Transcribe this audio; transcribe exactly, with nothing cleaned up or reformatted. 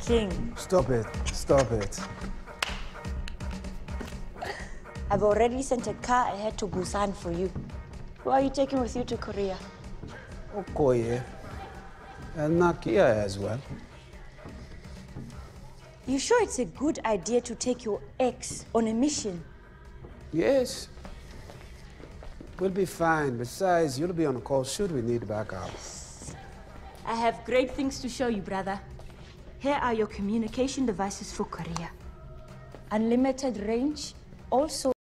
king. Stop it. Stop it. I've already sent a car ahead to Busan for you. Who are you taking with you to Korea? Okoye. And Nakia as well. You sure it's a good idea to take your ex on a mission? Yes. We'll be fine. Besides, you'll be on a call should we need backup. I have great things to show you, brother. Here are your communication devices for Korea. Unlimited range, also